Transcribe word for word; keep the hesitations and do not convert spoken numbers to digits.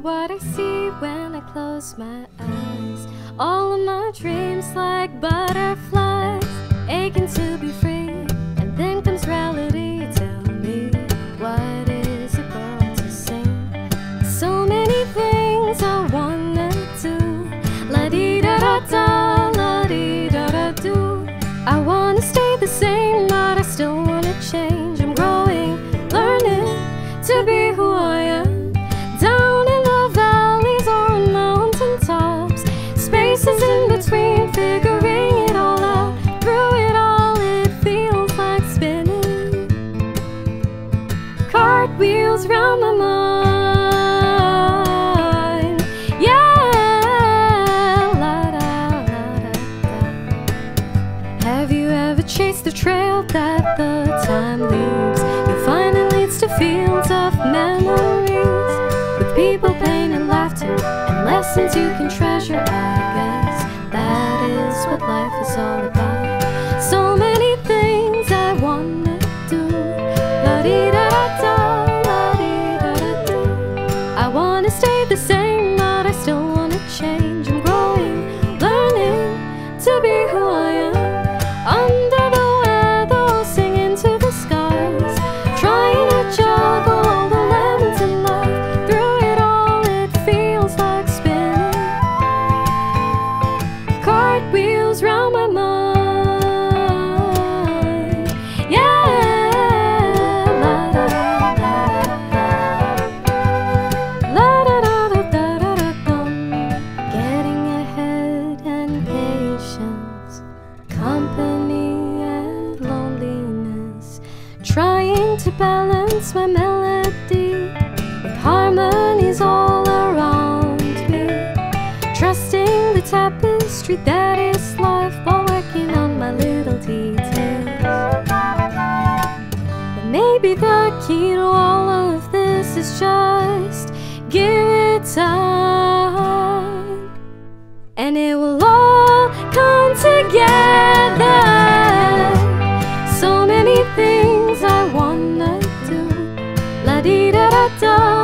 what I see when I close my eyes. All of my dreams like butterflies, aching to be free. And then comes reality, tell me, what is it going to sing? So many things I wanna do, la-dee-da-da-da, la-dee-da-da-do. I wanna stay the same, but I still wanna change. I'm growing, learning to be who I am. Down in the valleys or on mountain tops, spaces in between, figuring it all out. Through it all, it feels like spinning cartwheels round my mind. Yeah, la-da-la-da-da. Have you ever chased the trail that the time leaves? You find it leads to fields of memories, with people, pain, and laughter, and lessons you can treasure. I guess that is what life is all about. So many things I wanna do, la-dee-da-da-da, la-dee-da-da-da. I wanna stay the same, but I still wanna change. I'm growing, learning to be who I am. Under the weather, singing to the skies, trying to juggle all the lemons in life. Through it all, it feels like spinning cartwheels round my mind. Yeah, la-da-da-da-da-da, la-da-da-da-da-da-dum. Getting ahead and patience, company and loneliness, trying to balance my melody with harmonies all around me, trusting the tapestry that is life while working on my little details. But maybe the key to all of this is just give it time, and it will all come together. So many things I wanna do, la-dee-da-da-da,